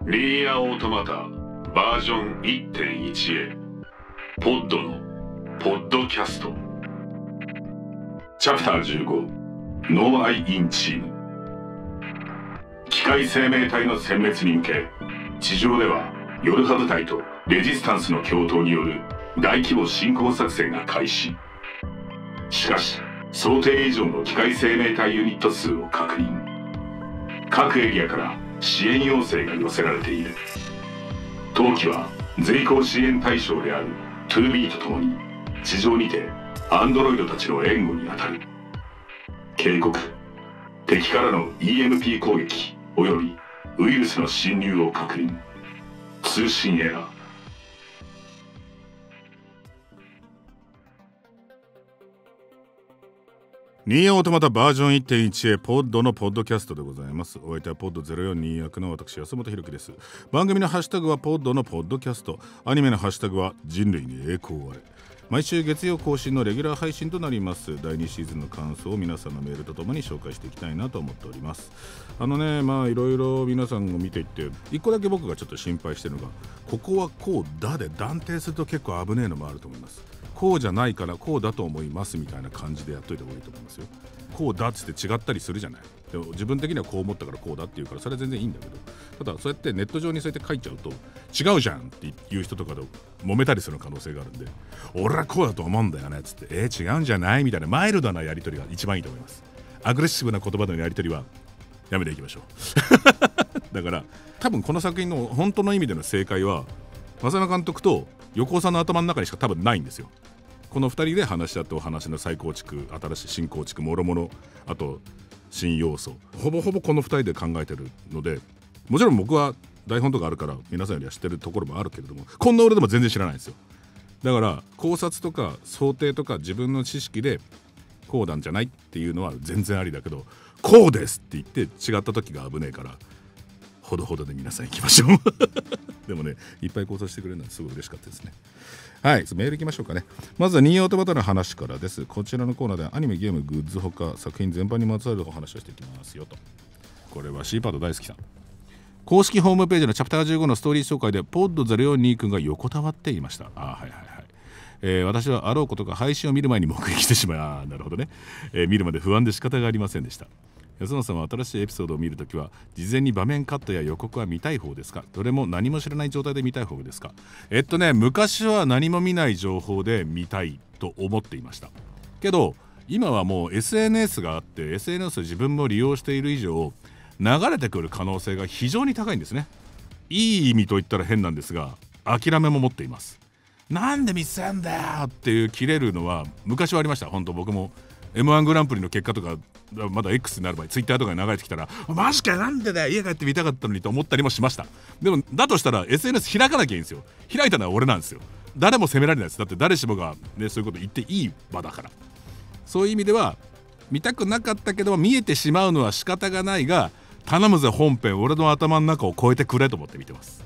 リーアオートマタバージョン 1.1 へポッドのポッドキャストチャプター15ノーアイインチーム。機械生命体の殲滅に向け地上ではヨルハ部隊とレジスタンスの共闘による大規模侵攻作戦が開始。しかし想定以上の機械生命体ユニット数を確認。各エリアから支援要請が寄せられている。当機は随行支援対象である 2B と共に地上にてアンドロイドたちの援護に当たる。警告、敵からの EMP 攻撃およびウイルスの侵入を確認。通信エラー。 ニーアオートマタバージョン 1.1 へポッドのポッドキャストでございます。お相手はポッド04役の私安本博樹です。番組のハッシュタグはポッドのポッドキャスト、アニメのハッシュタグは人類に栄光あれ。毎週月曜更新のレギュラー配信となります。第2シーズンの感想を皆さんのメールとともに紹介していきたいなと思っております。まあいろいろ皆さんが見ていって一個だけ僕がちょっと心配してるのが、ここはこうだで断定すると結構危ねえのもあると思います。こうじゃないからこうだと思いますみたいな感じでやっといた方がいいと思いますよ。こうだっつって違ったりするじゃない。でも自分的にはこう思ったからこうだって言うからそれは全然いいんだけど、ただそうやってネット上にそうやって書いちゃうと違うじゃんっていう人とかと揉めたりする可能性があるんで、俺はこうだと思うんだよねっつって違うんじゃないみたいなマイルドなやり取りが一番いいと思います。アグレッシブな言葉のやり取りはやめていきましょうだから多分この作品の本当の意味での正解は浅野監督と横尾さんの頭の中にしか多分ないんですよ。この2人で話し合ってお話の再構築、新しい新構築もろもろ、あと新要素、ほぼほぼこの2人で考えてるので、もちろん僕は台本とかあるから皆さんよりは知ってるところもあるけれども、こんな俺でも全然知らないんですよ。だから考察とか想定とか自分の知識でこうなんじゃないっていうのは全然ありだけど、こうですって言って違った時が危ねえからほどほどで皆さん行きましょうでもね、いっぱい考察してくれるのはすごい嬉しかったですね。はい、メール行きましょうかね。まずはニーアオートマタの話からです。こちらのコーナーでアニメ、ゲーム、グッズほか作品全般にまつわるお話をしていきますよと。これは C パート大好きさん。公式ホームページのチャプター15のストーリー紹介でポッド042君が横たわっていました。私はあろうことか配信を見る前に目撃してしまう。なるほどね、見るまで不安で仕方がありませんでした。安野さんは新しいエピソードを見るときは事前に場面カットや予告は見たい方ですか？どれも何も知らない状態で見たい方ですか？昔は何も見ない情報で見たいと思っていましたけど、今はもう SNS があって SNS を自分も利用している以上流れてくる可能性が非常に高いんですね。いい意味と言ったら変なんですが諦めも持っています。なんで見せんだよっていう切れるのは昔はありました。本当僕もM1 グランプリの結果とかまだ X になる場合ツイッターとかに流れてきたらマジかなんでだよ家帰って見たかったのにと思ったりもしました。でもだとしたら SNS 開かなきゃいいんですよ。開いたのは俺なんですよ。誰も責められないです。だって誰しもが、ね、そういうこと言っていい場だから。そういう意味では見たくなかったけど見えてしまうのは仕方がないが、頼むぜ本編俺の頭の中を超えてくれと思って見てます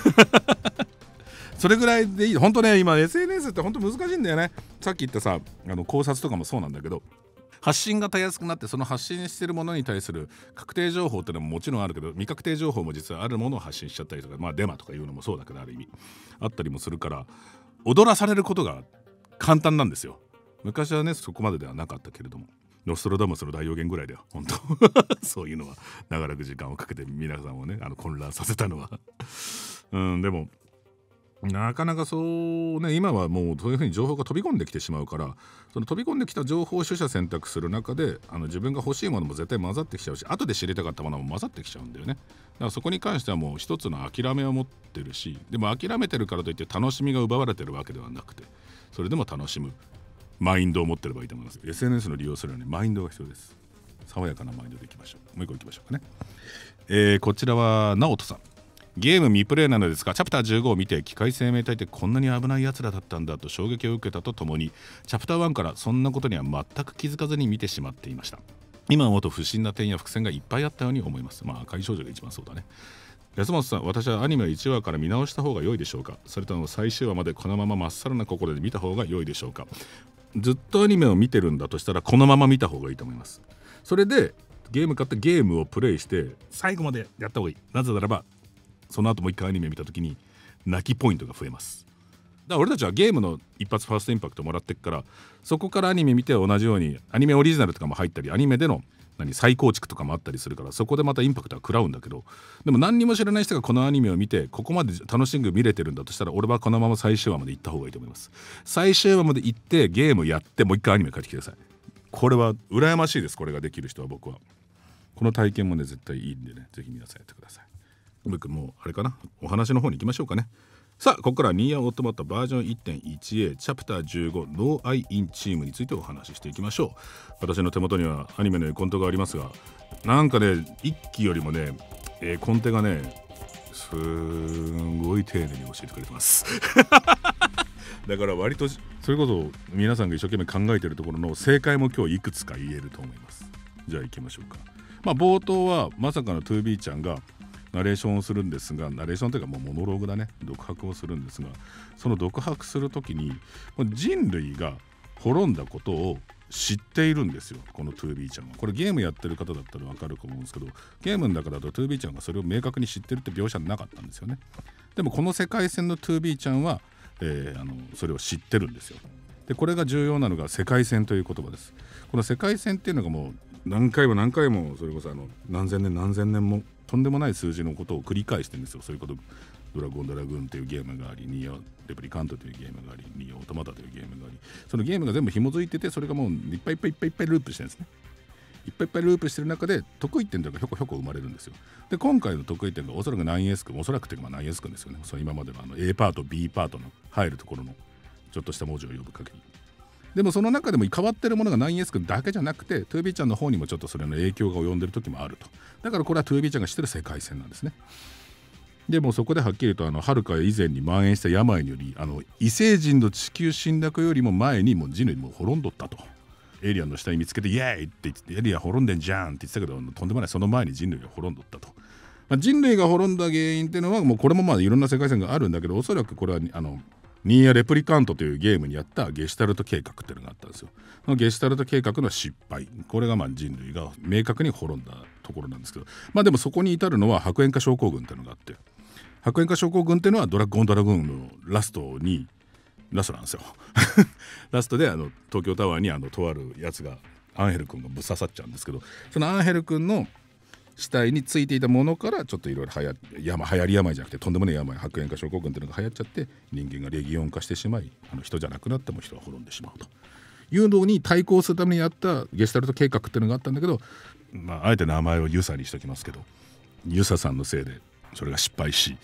それぐらいでいい。本当ね、今 SNS って本当難しいんだよね。さっき言ったさ考察とかもそうなんだけど、発信がたやすくなってその発信してるものに対する確定情報ってのももちろんあるけど、未確定情報も実はあるものを発信しちゃったりとか、デマとかいうのもそうだけどある意味あったりもするから踊らされることが簡単なんですよ。昔はねそこまでではなかったけれども、ノストラダムスの大予言ぐらいだよ本当そういうのは長らく時間をかけて皆さんをね混乱させたのはでもなかなかそうね、今はもうそういうふうに情報が飛び込んできてしまうから、その飛び込んできた情報を取捨選択する中で自分が欲しいものも絶対混ざってきちゃうし、後で知りたかったものも混ざってきちゃうんだよね。だからそこに関してはもう一つの諦めを持ってるし、でも諦めてるからといって楽しみが奪われてるわけではなくて、それでも楽しむマインドを持ってればいいと思います。 SNS の利用するのにマインドが必要です。爽やかなマインドでいきましょう。もう一個いきましょうかね。こちらは直人さん。ゲーム未プレイなのですがチャプター15を見て機械生命体ってこんなに危ないやつらだったんだと衝撃を受けたとともに、チャプター1からそんなことには全く気づかずに見てしまっていました。今思うと不審な点や伏線がいっぱいあったように思います。赤い少女が一番そうだね。安本さん、私はアニメを1話から見直した方が良いでしょうか、それとも最終話までこのまままっさらな心で見た方が良いでしょうか。ずっとアニメを見てるんだとしたらこのまま見た方がいいと思います。それでゲーム買ってゲームをプレイして最後までやった方がいい。なぜならばその後もう一回アニメ見た時に泣きポイントが増えます。だから俺たちはゲームの一発ファーストインパクトもらってっから、そこからアニメ見て同じようにアニメオリジナルとかも入ったり、アニメでの再構築とかもあったりするから、そこでまたインパクトは食らうんだけど、でも何にも知らない人がこのアニメを見てここまで楽しく見れてるんだとしたら、俺はこのまま最終話まで行った方がいいと思います。最終話まで行ってゲームやってもう一回アニメ帰ってきてください。これは羨ましいです。これができる人は。僕はこの体験もね絶対いいんでね、ぜひ皆さんやってください。僕もうあれかな、お話の方に行きましょうかね。さあここからニーヤオートマタバージョン 1.1a チャプター15ノーアイインチームについてお話ししていきましょう。私の手元にはアニメの絵コンテがありますが、なんかね1期よりもね絵コンテがねすごい丁寧に教えてくれてますだから割とそれこそ皆さんが一生懸命考えているところの正解も今日いくつか言えると思います。じゃあ行きましょうか。冒頭はまさかの 2B ちゃんがナレーションをするんですが、ナレーションというかもうモノローグだね、独白をするんですが、その独白するときに人類が滅んだことを知っているんですよ、この 2B ちゃんは。これゲームやってる方だったら分かると思うんですけど、ゲームの中だと 2B ちゃんがそれを明確に知ってるって描写なかったんですよね。でもこの世界線の 2B ちゃんは、それを知ってるんですよ。でこれが重要なのが世界線という言葉です。この世界線っていうのがもう何回も何回も、それこそ何千年何千年もとんでもない数字のことを繰り返してるんですよ。そういうこと、ドラゴンドラグーンというゲームがあり、ニーヤレプリカントというゲームがあり、ニーヤオートマタというゲームがあり、そのゲームが全部紐づいてて、それがもういっぱいループしてるんですね。いっぱいループしてる中で得意点というかひょこひょこ生まれるんですよ。で今回の得意点がおそらく 9S 君、おそらくというか9S 君ですよね。その今までのA パート B パートの入るところのちょっとした文字を呼ぶ限り。でもその中でも変わってるものが 9S 君だけじゃなくて 2B ちゃんの方にもちょっとそれの影響が及んでる時もあると。だからこれは 2B ちゃんが知ってる世界線なんですね。でもそこではっきりと遥か以前に蔓延した病により異星人の地球侵略よりも前にもう人類も滅んどったと。エイリアンの死体見つけてイエーイって言ってエイリアン滅んでんじゃんって言ってたけど、とんでもない、その前に人類が滅んどったと。人類が滅んだ原因っていうのはもうこれもいろんな世界線があるんだけど、おそらくこれはニーヤレプリカントというゲームにやったゲシュタルト計画っていうのがあったんですよ。そのゲシュタルト計画の失敗、これが人類が明確に滅んだところなんですけど、でもそこに至るのは白煙化症候群っていうのがあって、白煙化症候群っていうのはドラゴンドラグーンのラストなんですよラストで東京タワーにとあるやつがアンヘル君がぶっ刺さっちゃうんですけど、そのアンヘル君の死体についていたものからちょっといろいろ流行り病じゃなくてとんでもない病、白煙化症候群っていうのが流行っちゃって人間がレギオン化してしまい、人じゃなくなっても人は滅んでしまうというのに対抗するためにやったゲシュタルト計画っていうのがあったんだけど、あえて名前をユサにしときますけど、ユサさんのせいでそれが失敗し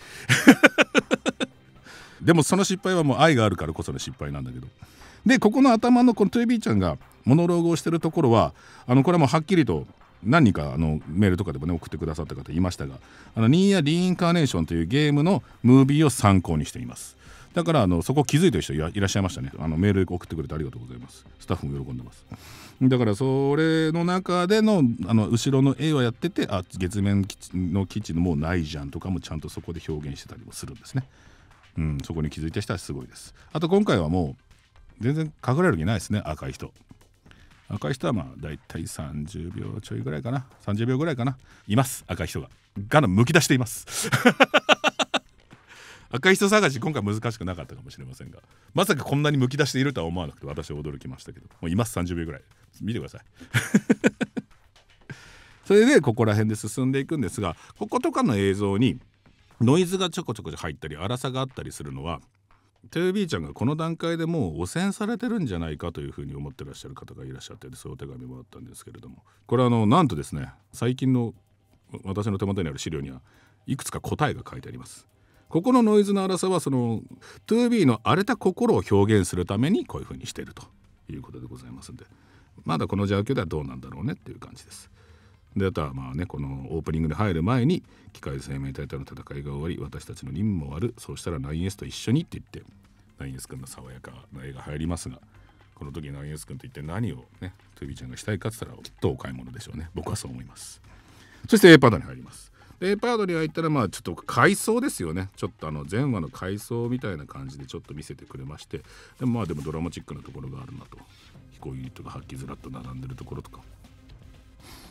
でもその失敗はもう愛があるからこその失敗なんだけど、でここの頭のこの 2B ちゃんがモノローグをしてるところはこれはもうはっきりと何人かメールとかでもね送ってくださった方いましたが、ニーヤリインカーネーションというゲームのムービーを参考にしています。だからそこ気づいてる人いらっしゃいましたね。メール送ってくれてありがとうございます。スタッフも喜んでます。だからそれの中での後ろの絵をやってて、月面の基地のもうないじゃんとかもちゃんとそこで表現してたりもするんですね。そこに気づいた人はすごいです。あと今回はもう全然隠れる気ないですね。赤い人はだいたい30秒ちょいぐらいかな、30秒ぐらいかな、います。赤い人がむき出しています赤い人探し今回難しくなかったかもしれませんが、まさかこんなにむき出しているとは思わなくて私は驚きましたけど、もういます。30秒ぐらい見てくださいそれでここら辺で進んでいくんですが、こことかの映像にノイズがちょこちょこ入ったり粗さがあったりするのは 2B ちゃんがこの段階でもう汚染されてるんじゃないかというふうに思ってらっしゃる方がいらっしゃって、そういうお手紙もらったんですけれども、これはなんとですね、最近の私の手元にある資料にはいくつか答えが書いてあります。ここのノイズの粗さはその 2B の荒れた心を表現するためにこういうふうにしているということでございますんで、まだこの状況ではどうなんだろうねっていう感じです。であとはこのオープニングで入る前に機械生命体との戦いが終わり私たちの任務も終わる、そうしたら 9S と一緒にって言って 9S 君の爽やかな絵が入りますが、この時 9S 君と一体何をね 2B ちゃんがしたいかって言ったらきっとお買い物でしょうね。僕はそう思います。そして A パートに入ります。A パートに入ったらちょっと回想ですよね。ちょっと前話の回想みたいな感じでちょっと見せてくれまして、でもドラマチックなところがあるなと、飛行ユニットが発揮ずらっと並んでるところとか、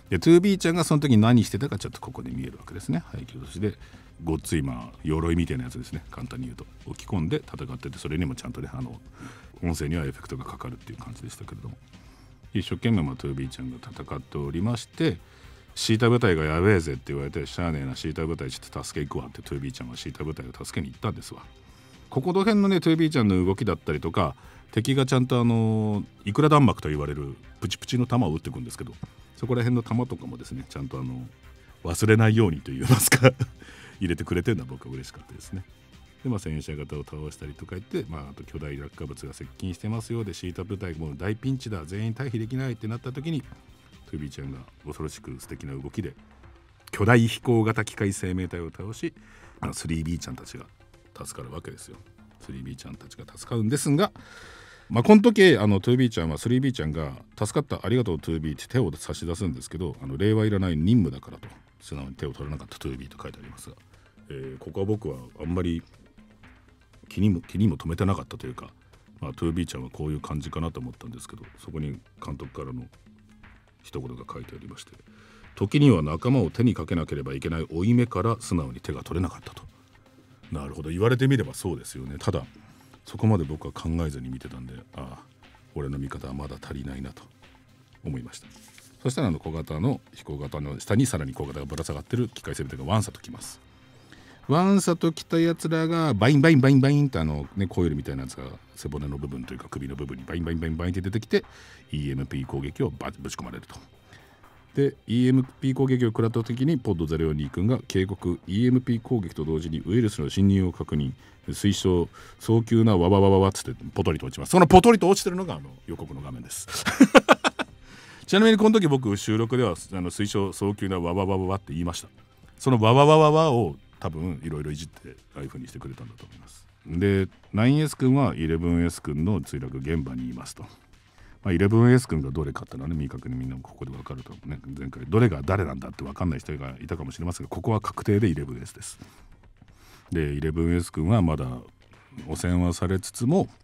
で 2B ちゃんがその時に何してたかちょっとここで見えるわけですね。背景としてごっつい鎧みたいなやつですね。簡単に言うと置き込んで戦ってて、それにもちゃんとね音声にはエフェクトがかかるっていう感じでしたけれども、一生懸命2B ちゃんが戦っておりまして、シータ部隊がやべえぜって言われて、しゃあねえなシータ部隊ちょっと助け行くわって 2B ちゃんはシータ部隊を助けに行ったんですわ。ここの辺のね 2B ちゃんの動きだったりとか、敵がちゃんといくら弾幕と言われるプチプチの弾を撃っていくんですけど、そこら辺の弾とかもですねちゃんと忘れないようにといいますか入れてくれてるのは僕は嬉しかったですね。で戦車型を倒したりとか言って、あと巨大落下物が接近してますよで、シータ部隊もう大ピンチだ、全員退避できないってなった時に 2B ちゃんが恐ろしく素敵な動きで巨大飛行型機械生命体を倒し、3B ちゃんたちが助かるわけですよ。 3B ちゃんたちが助かるんですが、この時2B ちゃんは 3B ちゃんが助かったありがとう 2B って手を差し出すんですけど、礼はいらない任務だからと素直に手を取らなかった 2B と書いてありますが、ここは僕はあんまり気にも留めてなかったというか、2B ちゃんはこういう感じかなと思ったんですけど、そこに監督からの一言が書いてありまして、時には仲間を手にかけなければいけない負い目から素直に手が取れなかったと。なるほど、言われてみればそうですよね。ただそこまで僕は考えずに見てたんで、俺の見方はまだ足りないなと思いました。そしたら小型の飛行型の下にさらに小型がぶら下がってる機械生命体がワンサと来ます。ワンサと来たやつらがバインバインバインバインってコイルみたいなやつが背骨の部分というか首の部分にバインバインバインバインって出てきて EMP 攻撃をぶち込まれると。で EMP 攻撃を食らった時にポッド042君が警告 EMP 攻撃と同時にウイルスの侵入を確認、推奨早急なワワワワワっつってポトリと落ちます。そのポトリと落ちてるのが予告の画面ですちなみにこの時僕収録では推奨早急なワワワワワって言いました。そのワワワワワを多分いろいろいじってああいう風にしてくれたんだと思います。で 9S 君は 11S 君の墜落現場にいますと。11S 君がどれかってのはね、明確にみんなもここで分かると思うね。前回どれが誰なんだって分かんない人がいたかもしれませんが、ここは確定で 11S です。で 11S 君はまだ汚染はされつつも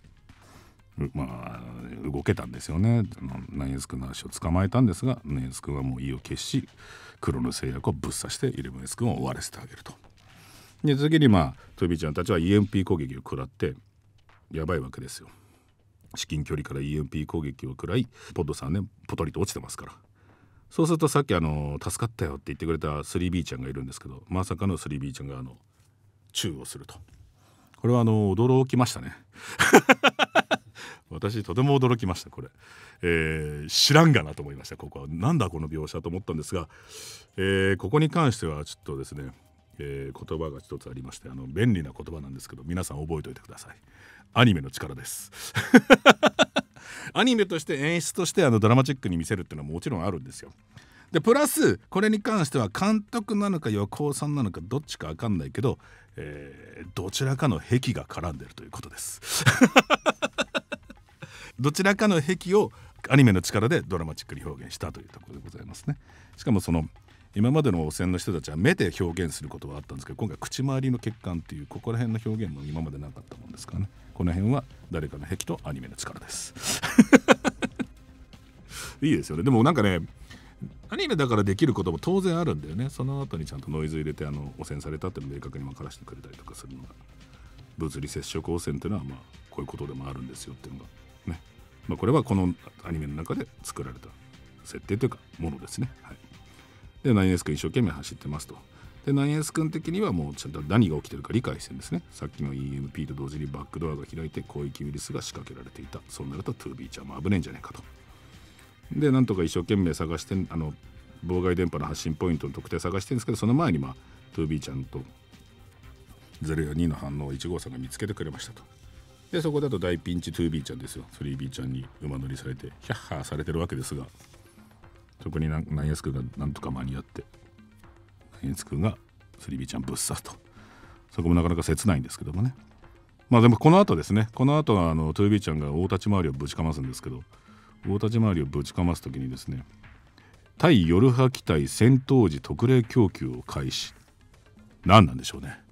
動けたんですよね。9S 君の足を捕まえたんですが、9S 君はもう意を決し黒の製薬をぶっ刺して 11S 君を終わらせてあげると。で次に2B ちゃんたちは EMP 攻撃を食らってやばいわけですよ。至近距離から EMP 攻撃を食らい、ポッドさんねポトリと落ちてますから。そうするとさっき助かったよって言ってくれた 3B ちゃんがいるんですけど、まさかの 3B ちゃんがチューをすると。これは驚きましたね私とても驚きました。これ、知らんがなと思いました。ここはなんだこの描写と思ったんですが、ここに関してはちょっとですね、言葉が一つありまして、便利な言葉なんですけど皆さん覚えておいてください。アニメの力ですアニメとして演出としてドラマチックに見せるっていうのはもちろんあるんですよ。でプラスこれに関しては監督なのか横尾さんなのかどっちか分かんないけど、どちらかの癖が絡んでるということですどちらかの癖をアニメの力でドラマチックに表現したというところでございますね。しかも今までの汚染の人たちは目で表現することはあったんですけど、今回口周りの血管っていうここら辺の表現も今までなかったもんですからね。この辺は誰かの癖とアニメの力ですいいですよね。でもなんかね、アニメだからできることも当然あるんだよね。その後にちゃんとノイズ入れて汚染されたっていうのを明確に分からせてくれたりとかするのが、物理接触汚染っていうのはこういうことでもあるんですよっていうのがね、これはこのアニメの中で作られた設定というかものですね。はい。で 9S 君一生懸命走ってますと。で 9S 君的にはもうちゃんと何が起きてるか理解してるんですね。さっきの EMP と同時にバックドアが開いて広域ウイルスが仕掛けられていた。そうなると 2B ちゃんも危ねえんじゃないかと。でなんとか一生懸命探して妨害電波の発信ポイントの特定探してるんですけど、その前に2B ちゃんと0や2の反応を1号さんが見つけてくれましたと。でそこだと大ピンチ 2B ちゃんですよ。 3B ちゃんに馬乗りされてヒャッハーされてるわけですが、そこに9S 君がなんとか間に合って 9S 君が 3B ちゃんぶっ刺すと。そこもなかなか切ないんですけどもね。でもこの後ですね、この後は2B ちゃんが大立ち回りをぶちかますんですけど、大立ち回りをぶちかますときにですね、対ヨルハ機体戦闘時特例供給を開始。何なんでしょうね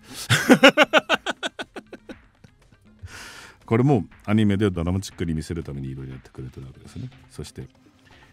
これもアニメでドラマチックに見せるためにいろいろやってくれてるわけですね。そして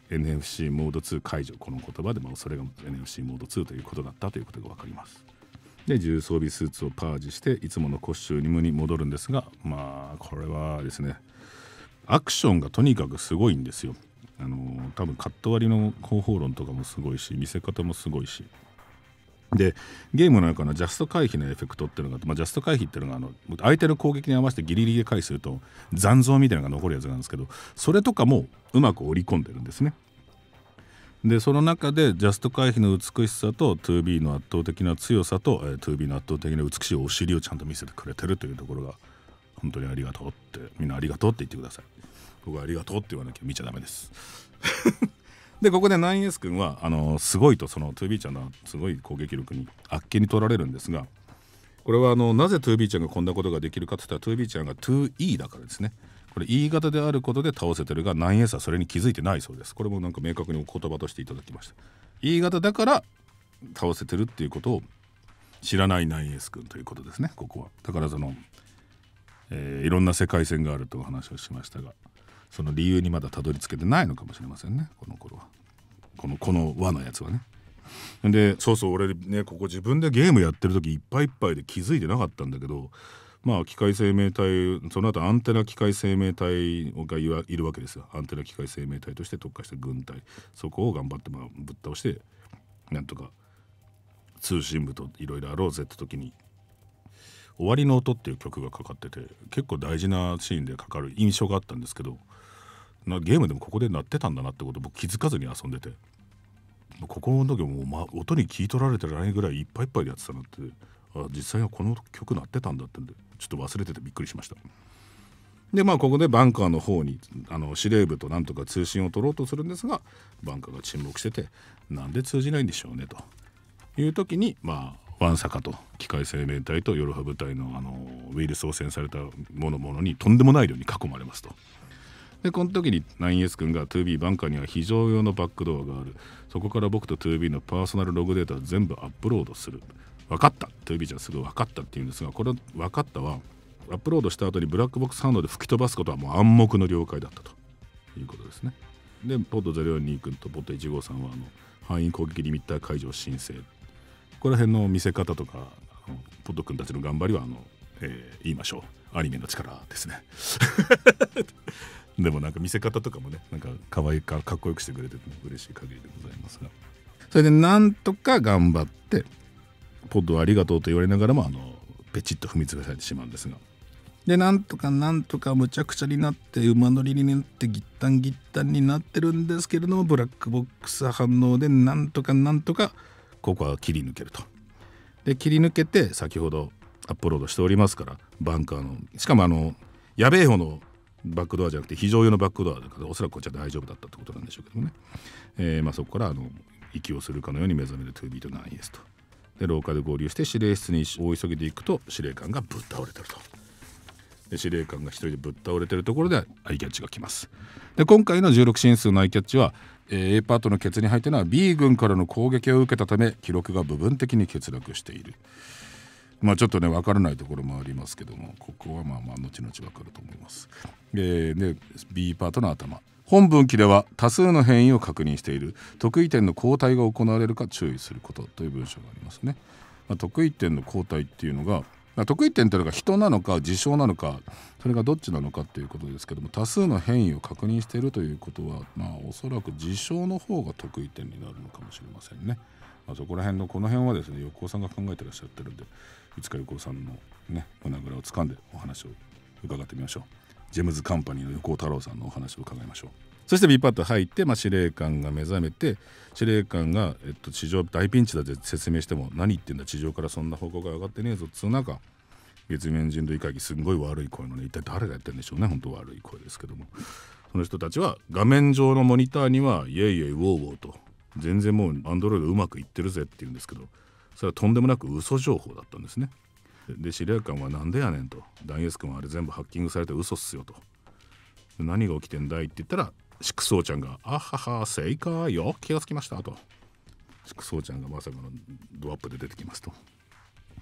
NFC モード2解除、この言葉でそれが NFC モード2ということだったということが分かります。で重装備スーツをパージしていつものコスチュームに戻るんですが、これはですねアクションがとにかくすごいんですよ。多分カット割りの方法論とかもすごいし、見せ方もすごいし、でゲームの中のジャスト回避のエフェクトっていうのが、ジャスト回避っていうのが相手の攻撃に合わせてギリギリで回避すると残像みたいなのが残るやつなんですけど、それとかもうまく織り込んでるんですね。でその中でジャスト回避の美しさと 2B の圧倒的な強さと 2B の圧倒的な美しいお尻をちゃんと見せてくれてるというところが本当にありがとうって、みんなありがとうって言ってください。僕はありがとうって言わなきゃ見ちゃダメですでここで 9S 君はすごいと、その 2B ちゃんのすごい攻撃力にあっけに取られるんですが、これはなぜ 2B ちゃんがこんなことができるかって言ったら 2B ちゃんが 2E だからですね。これ E 型であることで倒せてるが 9S はそれに気づいてないそうです。これもなんか明確に言葉としていただきました。 E 型だから倒せてるっていうことを知らない 9S 君ということですね。ここはだからいろんな世界線があるという話をしましたが、その理由にまだたどり着けてないのかもしれませんね、この頃は。この和のやつはね。でそう俺ね、ここ自分でゲームやってる時いっぱいいっぱいで気づいてなかったんだけど、機械生命体、その後アンテナ機械生命体がいるわけですよ。アンテナ機械生命体として特化した軍隊、そこを頑張ってぶっ倒してなんとか通信部といろいろあろうぜって時に終わりの音っていう曲がかかってて、結構大事なシーンでかかる印象があったんですけど、ゲームでもここで鳴ってたんだなってことを僕気づかずに遊んでて、ここの時も音に聞い取られてないぐらいいっぱいいっぱいでやってたなって、実際はこの曲鳴ってたんだってんでちょっと忘れててびっくりしました。でここでバンカーの方に司令部となんとか通信を取ろうとするんですが、バンカーが沈黙してて、なんで通じないんでしょうねという時にワンサカと機械生命体とヨロハ部隊のウイルス汚染されたものにとんでもない量に囲まれますと。でこの時に 9S 君が 2B バンカーには非常用のバックドアがある、そこから僕と 2B のパーソナルログデータを全部アップロードする。分かった、 2B ちゃんすぐ分かったって言うんですが、これ分かったはアップロードした後にブラックボックス反応で吹き飛ばすことはもう暗黙の了解だったということですね。でポッド042君とポッド153は範囲攻撃リミッター解除申請、この辺の見せ方とかポッド君たちの頑張りは言いましょう、アニメの力ですねでもなんか見せ方とかもね、なんか可愛いかっこよくしてくれて嬉しい限りでございますが、それでなんとか頑張ってポッドありがとうと言われながらもペチッと踏みつぶされてしまうんですが、でなんとかむちゃくちゃになって馬乗りになってギッタンになってるんですけれども、ブラックボックス反応でなんとかここは切り抜けると。で切り抜けて先ほどアップロードしておりますから、バンカーのしかもやべえ方のバックドアじゃなくて非常用のバックドアだからおそらくこっちは大丈夫だったってことなんでしょうけどもね、そこから息をするかのように目覚める 2B と 9S と。で廊下で合流して司令室に大急ぎで行くと司令官がぶっ倒れてると。で司令官が一人でぶっ倒れてるところでアイキャッチが来ます。で今回の16進数のアイキャッチは、A パートのケツに入っているのは B 軍からの攻撃を受けたため記録が部分的に欠落している。ちょっとね分からないところもありますけども、ここは後々分かると思います。で B パートの頭、本文記では多数の変異を確認している、得意点の交代が行われるか注意することという文章がありますね。得意点の交代っていうのが、得意点というのが人なのか事象なのか、それがどっちなのかっていうことですけども、多数の変異を確認しているということはおそらく事象の方が得意点になるのかもしれませんね。そこら辺のこの辺はですね、横尾さんが考えてらっしゃってるんで、いつか横尾さんのね胸ぐらを掴んでお話を伺ってみましょう。ジェムズカンパニーの横尾太郎さんのお話を伺いましょう。そして B パート入って、司令官が目覚めて、司令官が、地上大ピンチだって説明しても、何言ってんだ地上からそんな報告が上がってねえぞっつう中、月面人類会議すんごい悪い声のね、一体誰がやってるんでしょうね、本当悪い声ですけども、その人たちは画面上のモニターにはイエイイエイウォーウォーと全然もうアンドロイドうまくいってるぜって言うんですけど、それはとんでもなく嘘情報だったんですね。で司令官はなんでやねんと、ダイエス君はあれ全部ハッキングされて嘘っすよと、何が起きてんだいって言ったら、粛宗ちゃんがあはは正解よ気がつきましたと、粛宗ちゃんがまさかのドアップで出てきますと。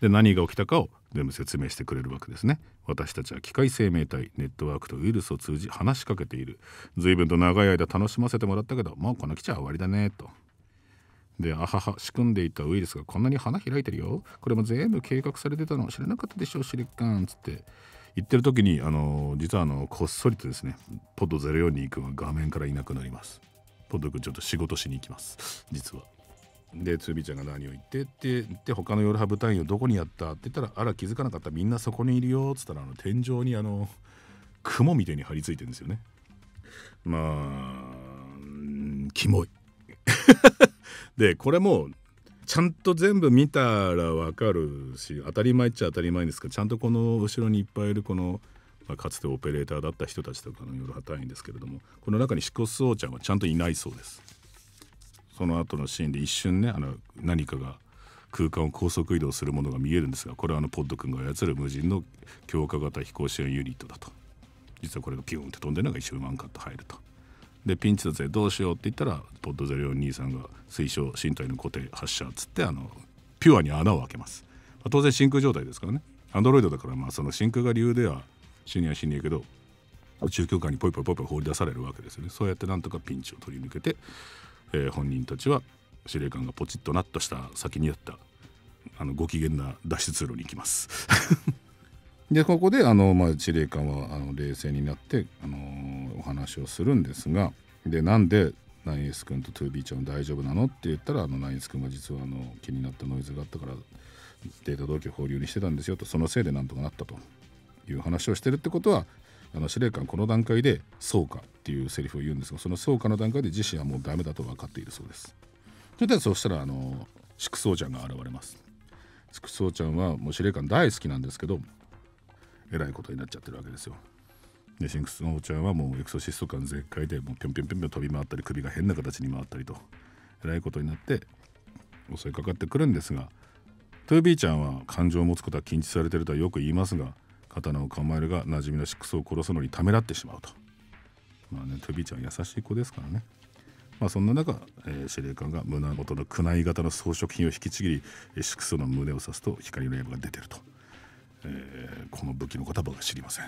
で何が起きたかを全部説明してくれるわけですね。私たちは機械生命体ネットワークとウイルスを通じ話しかけている。随分と長い間楽しませてもらったけどもうこの基地は終わりだねと。であはは仕組んでいたウイルスがこんなに花開いてるよ、これも全部計画されてたの知らなかったでしょシリカンつって言ってる時に実はこっそりとですねポッド042君は画面からいなくなります。ポッド君ちょっと仕事しに行きます実は。でつびちゃんが何を言ってって言って他の夜ハブ隊員をどこにやったって言ったらあら気づかなかったみんなそこにいるよっつったら天井に雲みたいに張り付いてるんですよね。まあキモいでこれもちゃんと全部見たらわかるし当たり前っちゃ当たり前ですけどちゃんとこの後ろにいっぱいいるこの、かつてオペレーターだった人たちとかの夜派隊員ですけれどもこの中にシコスオーちゃんはちゃんといないそうです。その後のシーンで一瞬ね何かが空間を高速移動するものが見えるんですがこれはポッド君が操る無人の強化型飛行支援ユニットだと。実はこれがピューンって飛んでるのが一瞬ワンカット入ると。でピンチだぜどうしようって言ったらポッド042さんが推奨身体の固定発射っつってピュアに穴を開けます。当然真空状態ですからねアンドロイドだからその真空が理由では死には死にやけど宇宙空間にポイポイポイポイ放り出されるわけですよね。そうやってなんとかピンチを取り抜けて、本人たちは司令官がポチッとナッとした先にあったご機嫌な脱出路に行きますでここで司令官は冷静になってお話をするんですがでなんでナインエス君と 2B ちゃん大丈夫なのって言ったらナインエス君が実は気になったノイズがあったからデータ同期を保留にしてたんですよとそのせいでなんとかなったという話をしてるってことは司令官この段階でそうかっていうセリフを言うんですがそのそうかの段階で自身はもうダメだと分かっているそうです。そうしたらシクソーちゃんが現れます。シクソーちゃんはもう司令官大好きなんですけどえらいことになっちゃってるわけですよ。でシンクスのおちゃんはもうエクソシスト感全開でもうぴょんぴょんぴょんぴょん飛び回ったり首が変な形に回ったりとえらいことになって襲いかかってくるんですが 2B ちゃんは感情を持つことは禁止されているとはよく言いますが刀を構えるが馴染みのシクソを殺すのにためらってしまうと。2B ちゃんは優しい子ですからね。そんな中、司令官が胸元の宮内型の装飾品を引きちぎりシクソの胸を刺すと光の刃が出てると。この武器のことは僕は知りませんこ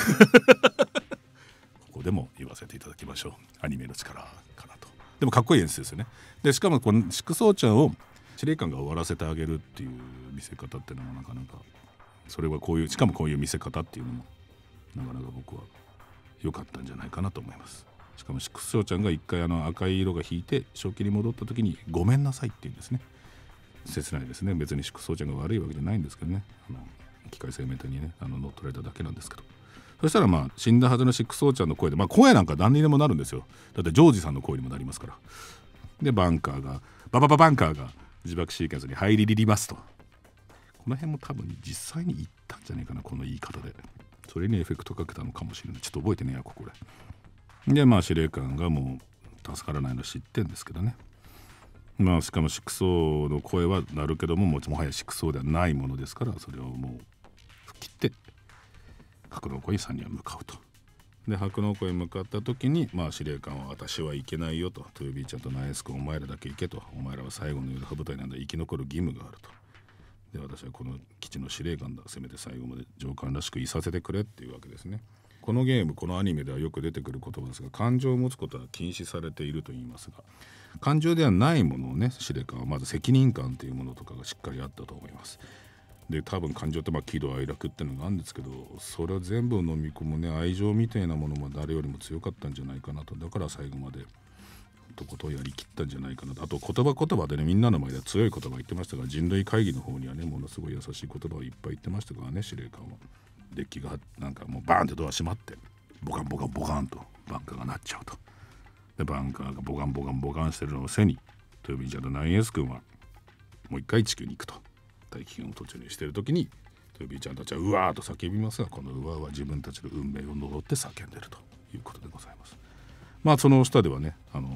こでも言わせていただきましょう。アニメの力かなと。でもかっこいい演出ですよね。でしかもこのシクソーちゃんを司令官が終わらせてあげるっていう見せ方っていうのもなかなかそれはこういうしかもこういう見せ方っていうのもなかなか僕は良かったんじゃないかなと思います。しかもシクソーちゃんが一回赤い色が引いて正気に戻った時にごめんなさいって言うんですね。切ないですね。別にシクソーちゃんが悪いわけじゃないんですけどね機械生命体にね乗っ取られただけなんですけどそしたら死んだはずのシクソーちゃんの声で声なんか何にでもなるんですよ。だってジョージさんの声にもなりますから。でバンカーが自爆シーケンスに入りますと。この辺も多分実際に言ったんじゃないかなこの言い方で。それにエフェクトかけたのかもしれない。ちょっと覚えてねえやこれで司令官がもう助からないの知ってんですけどね。しかもシクソーの声は鳴るけどももはやシクソーではないものですからそれをもう吹っ切って格納庫に3人は向かうと。で格納庫に向かった時に司令官は私は行けないよと 2B ちゃんとナイエス君お前らだけ行けとお前らは最後の夜部隊なんだ生き残る義務があると。で私はこの基地の司令官だせめて最後まで上官らしくいさせてくれっていうわけですね。このゲームこのアニメではよく出てくる言葉ですが感情を持つことは禁止されていると言いますが感情ではないものをね司令官はまず責任感というものとかがしっかりあったと思います。で多分感情って喜怒哀楽っていうのがあるんですけどそれを全部飲み込むね愛情みたいなものも誰よりも強かったんじゃないかなと。だから最後までとことんやりきったんじゃないかなと。あと言葉でねみんなの前では強い言葉言ってましたが人類会議の方にはねものすごい優しい言葉をいっぱい言ってましたからね司令官は。デッキがなんかもうバーンってドア閉まってボカンボカンボカンとバンカーが鳴っちゃうと。でバンカーがボカンボカンボカンしてるのを背にトゥービーちゃんとナインエス君はもう一回地球に行くと大気圏を途中にしてる時にトゥービーちゃんたちはうわーと叫びますがこのうわーは自分たちの運命を呪って叫んでるということでございます。その下ではね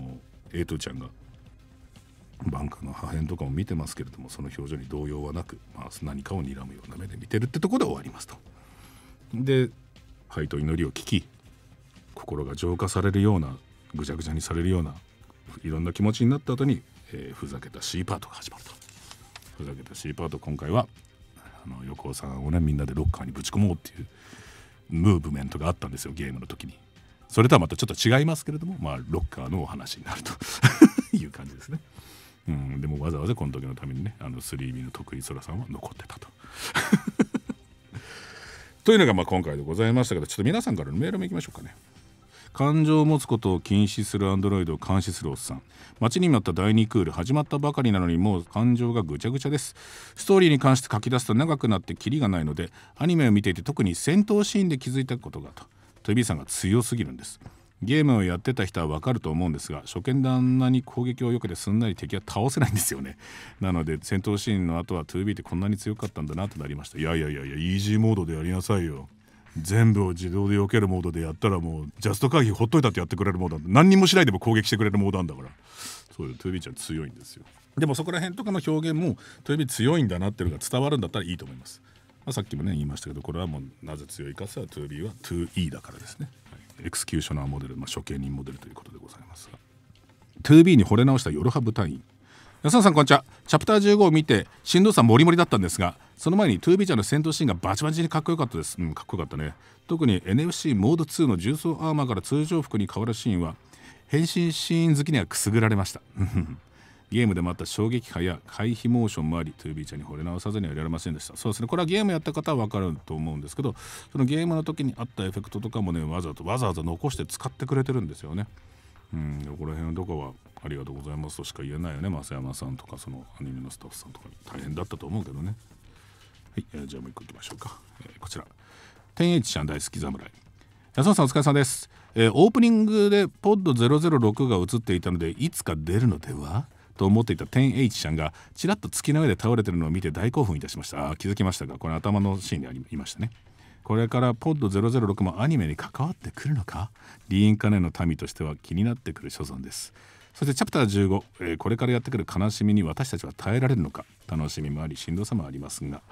A2 ちゃんがバンカーの破片とかも見てますけれどもその表情に動揺はなく、何かを睨むような目で見てるってところで終わりますと。で灰と祈りを聞き心が浄化されるようなぐちゃぐちゃにされるようないろんな気持ちになった後に、ふざけた C パートが始まると。ふざけた C パート今回は横尾さんをねみんなでロッカーにぶち込もうっていうムーブメントがあったんですよ、ゲームの時に。それとはまたちょっと違いますけれども、ロッカーのお話になるという感じですね。でもわざわざこの時のためにね3B の徳井空さんは残ってたとというのが今回でございましたけど、ちょっと皆さんからのメールもいきましょうかね。感情を持つことを禁止するアンドロイドを監視するおっさん。待ちに待った第2クール始まったばかりなのにもう感情がぐちゃぐちゃです。ストーリーに関して書き出すと長くなってキリがないので、アニメを見ていて特に戦闘シーンで気づいたことがと。トイビーさんが強すぎるんです。ゲームをやってた人は分かると思うんですが、初見であんなに攻撃を避けてすんなり敵は倒せないんですよね。なので戦闘シーンの後は 2B ってこんなに強かったんだなとなりました。いやイージーモードでやりなさいよ。全部を自動で避けるモードでやったらもうジャスト回避ほっといたってやってくれるモードなんで、何にもしないでも攻撃してくれるモードなんだから、そういう 2B ちゃん強いんですよ。でもそこら辺とかの表現も 2B 強いんだなっていうのが伝わるんだったらいいと思います。さっきもね言いましたけど、これはもうなぜ強いかさ 2B は 2E だからですね。エクスキューショナーモデル、処刑人モデルということでございますが、 2B に惚れ直したヨルハ部隊員。安田さんこんにちは。チャプター15を見てしんどさもりもりだったんですが、その前に 2B ちゃんの戦闘シーンがバチバチにかっこよかったです。かっこよかったね。特に NFC モード2の重装アーマーから通常服に変わるシーンは変身シーン好きにはくすぐられましたゲームでもあった衝撃波や回避モーションもあり 2B ちゃんに惚れ直さずにはいられませんでした。そうですね、これはゲームやった方は分かると思うんですけど、そのゲームの時にあったエフェクトとかもねわざわざ残して使ってくれてるんですよね。ここら辺のとこはありがとうございますとしか言えないよね。増山さんとかそのアニメのスタッフさんとかに大変だったと思うけどね。はい、じゃあもう一個いきましょうか。こちら天 H ちゃん大好き侍。安田さんお疲れ様です。オープニングでポッド006が映っていたのでいつか出るのではと思っていた天 H ちゃんがちらっと月の上で倒れてるのを見て大興奮いたしました。気づきましたが、これ頭のシーンでありましたね。これからポッド006もアニメに関わってくるのか、リーンカネの民としては気になってくる所存です。そしてチャプター15、これからやってくる悲しみに私たちは耐えられるのか、楽しみもありしんどさもありますが、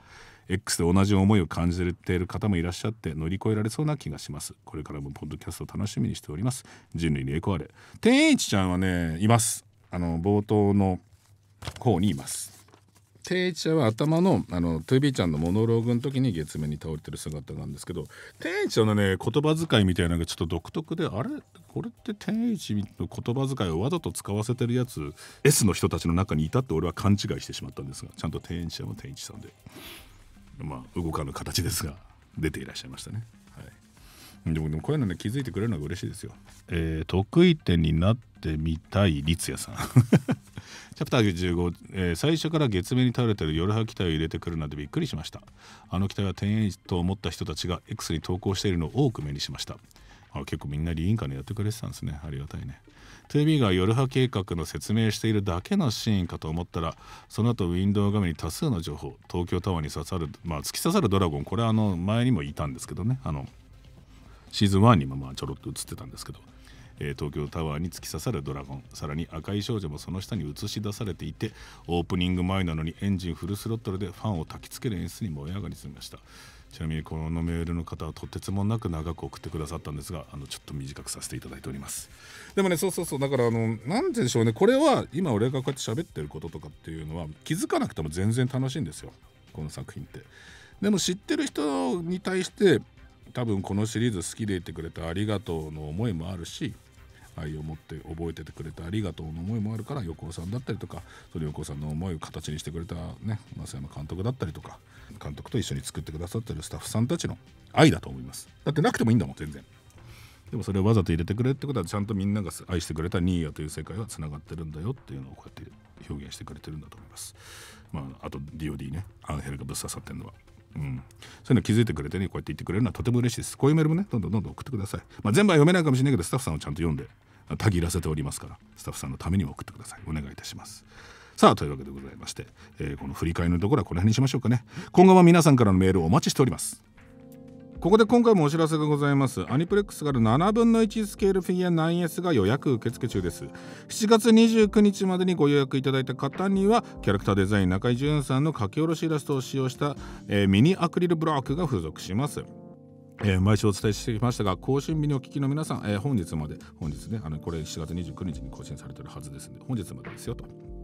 X で同じ思いを感じている方もいらっしゃって乗り越えられそうな気がします。これからもポッドキャストを楽しみにしております。人類に栄光あれ。天 H ちゃんはねいます。冒頭の方にいます。天 H ちゃんは頭の2B ちゃんのモノローグの時に月面に倒れてる姿なんですけど、天 H ちゃんのね言葉遣いみたいなのがちょっと独特で、あれこれって天 H の言葉遣いをわざと使わせてるやつ S の人たちの中にいたって俺は勘違いしてしまったんですが、ちゃんと天 H ちゃんは天 H さんで動かぬ形ですが出ていらっしゃいましたね。でもこういうのね気づいてくれるのが嬉しいですよ。得意点になってみたい律也さんチャプター15、最初から月面に倒れてるヨルハ機体を入れてくるなんてびっくりしました。あの機体は天 H と思った人たちが X に投稿しているのを多く目にしました。結構みんなリーンカネやってくれてたんですね。ありがたいね。2B がヨルハ計画の説明しているだけのシーンかと思ったら、その後ウィンドウ画面に多数の情報、東京タワーに突き刺さるドラゴン、これは前にもいたんですけどね、シーズン1にもちょろっと映ってたんですけど、東京タワーに突き刺さるドラゴン、さらに赤い少女もその下に映し出されていて、オープニング前なのにエンジンフルスロットルでファンを焚きつける演出に燃え上がりすぎました。ちなみにこのメールの方はとてつもなく長く送ってくださったんですが、ちょっと短くさせていただいております。でもねそうだからなんでしょうね、これは今俺がこうやって喋ってることとかっていうのは気づかなくても全然楽しいんですよ、この作品って。でも知ってる人に対して多分このシリーズ好きでいてくれてありがとうの思いもあるし、愛を持って覚えててくれてありがとうの思いもあるから、横尾さんだったりとか、その横尾さんの思いを形にしてくれたね増山監督だったりとか、監督と一緒に作ってくださってるスタッフさんたちの愛だと思います。だってなくてもいいんだもん全然。でもそれをわざと入れてくれってことは、ちゃんとみんなが愛してくれたニーヤという世界はつながってるんだよっていうのをこうやって表現してくれてるんだと思います。あと DOD ね、アンヘルがぶっ刺さってるのはそういうの気づいてくれてね、こうやって言ってくれるのはとても嬉しいです。こういうメールもねどんどん送ってください。全部は読めないかもしれないけど、スタッフさんをちゃんと読んでたぎらせておりますから、スタッフさんのためにも送ってください。お願いいたします。さあというわけでございまして、この振り返りのところはこの辺にしましょうかね。今後も皆さんからのメールをお待ちしております。ここで今回もお知らせがございます。アニプレックスがある7分の1スケールフィギュア 9S が予約受付中です。7月29日までにご予約いただいた方にはキャラクターデザイン中井淳さんの書き下ろしイラストを使用した、ミニアクリルブロックが付属します。毎週お伝えしてきましたが、更新日にお聞きの皆さん、本日ねこれ7月29日に更新されているはずですので、本日までですよと。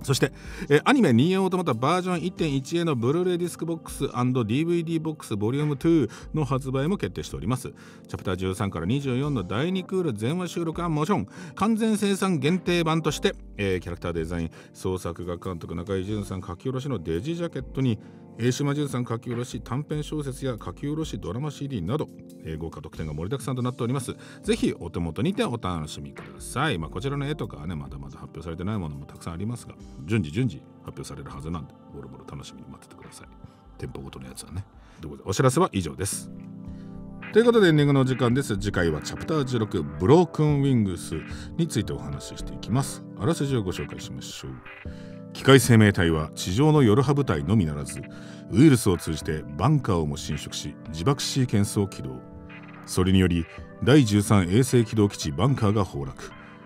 そして、アニメニーオートマタバージョン 1.1 へのブルーレイディスクボックス &DVD ボックスボリューム2の発売も決定しております。チャプター13から24の第2クール全話収録はもちろん完全生産限定版として、キャラクターデザイン創作画監督中井淳さん書き下ろしのデジジャケットに江島淳さん書き下ろし短編小説や書き下ろしドラマ CD など、豪華特典が盛りだくさんとなっております。ぜひお手元にてお楽しみください。こちらの絵とかはねまだまだ発表されてないものもたくさんありますが順次発表されるはずなんでボロボロ楽しみに待っててください。店舗ごとのやつはね。ということでお知らせは以上です。ということでエンディングのお時間です。次回はチャプター16ブロークンウィングスについてお話ししていきます。あらすじをご紹介しましょう。機械生命体は地上のヨルハ部隊のみならずウイルスを通じてバンカーをも侵食し自爆シーケンスを起動。それにより第13衛星軌道基地バンカーが崩落。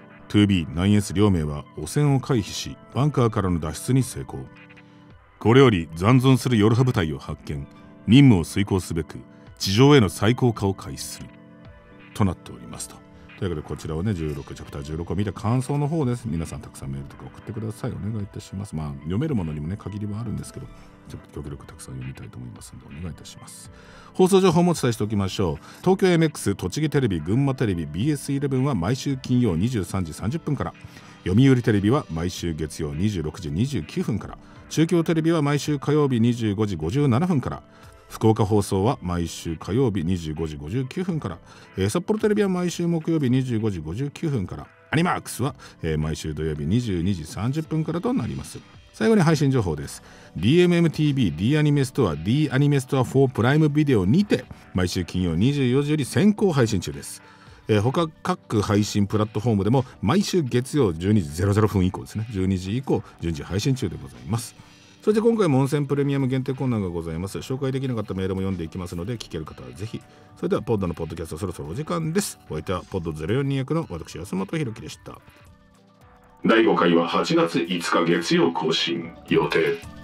2B9S 両名は汚染を回避しバンカーからの脱出に成功。これより残存するヨルハ部隊を発見任務を遂行すべく地上への再降下を開始するとなっておりますと。というわけでこちらをねチャプター16を見た感想の方です。皆さんたくさんメールとか送ってください。お願いいたします。読めるものにもね限りはあるんですけどちょっと極力たくさん読みたいと思いますのでお願いいたします。放送情報もお伝えしておきましょう。東京 MX 栃木テレビ群馬テレビ BS11 は毎週金曜23時30分から、読売テレビは毎週月曜26時29分から、中京テレビは毎週火曜日25時57分から、福岡放送は毎週火曜日25時59分から、札幌テレビは毎週木曜日25時59分から、アニマックスは、毎週土曜日22時30分からとなります。最後に配信情報です。 DMMTV D アニメストア D アニメストア4プライムビデオにて毎週金曜24時より先行配信中です。他各配信プラットフォームでも毎週月曜12時00分以降ですね、12時以降順次配信中でございます。そして今回も温泉プレミアム限定コーナーがございます。紹介できなかったメールも読んでいきますので聞ける方はぜひ。それではポッドのポッドキャストそろそろお時間です。お相手はポッド04役の私安本博樹でした。 第5回は8月5日月曜更新予定。